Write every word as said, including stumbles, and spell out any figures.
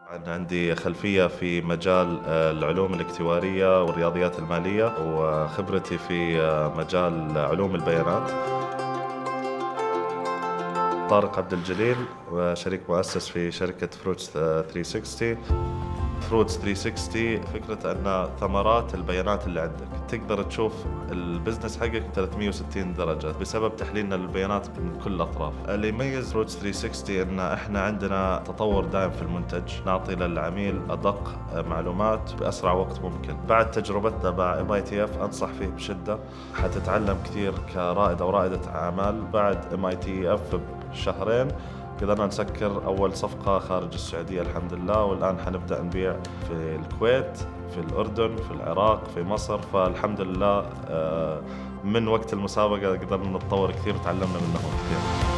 أنا عندي خلفية في مجال العلوم الاكتوارية والرياضيات المالية، وخبرتي في مجال علوم البيانات. طارق عبد الجليل، وشريك مؤسس في شركة فروتس ثري سيكستي. فروتس ثري سيكستي فكرة أن ثمرات البيانات اللي عندك تقدر تشوف البزنس حقك ثلاثمئة وستين درجة بسبب تحليلنا للبيانات من كل الأطراف. اللي يميز فروتس ثري سيكستي أن إحنا عندنا تطور دائم في المنتج، نعطي للعميل أدق معلومات بأسرع وقت ممكن. بعد تجربتنا مع إم آي تي إف أنصح فيه بشدة، حتتعلم كثير كرائد أو رائدة أعمال. بعد إم آي تي إف بشهرين قدرنا نسكر أول صفقة خارج السعودية الحمد لله، والآن حنبدأ نبيع في الكويت، في الأردن، في العراق، في مصر. فالحمد لله من وقت المسابقة قدرنا نتطور كثير وتعلمنا منهم كثير.